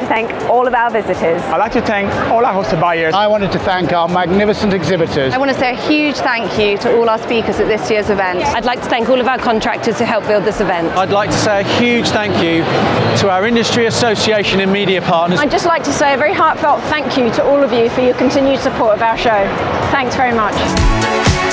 to thank all of our visitors. I'd like to thank all our hosted buyers. I wanted to thank our magnificent exhibitors. I want to say a huge thank you to all our speakers at this year's event. I'd like to thank all of our contractors who helped build this event. I'd like to say a huge thank you to our industry association and media partners. I'd just like to say a very heartfelt thank you to all of you for your continued support of our show. Thanks very much.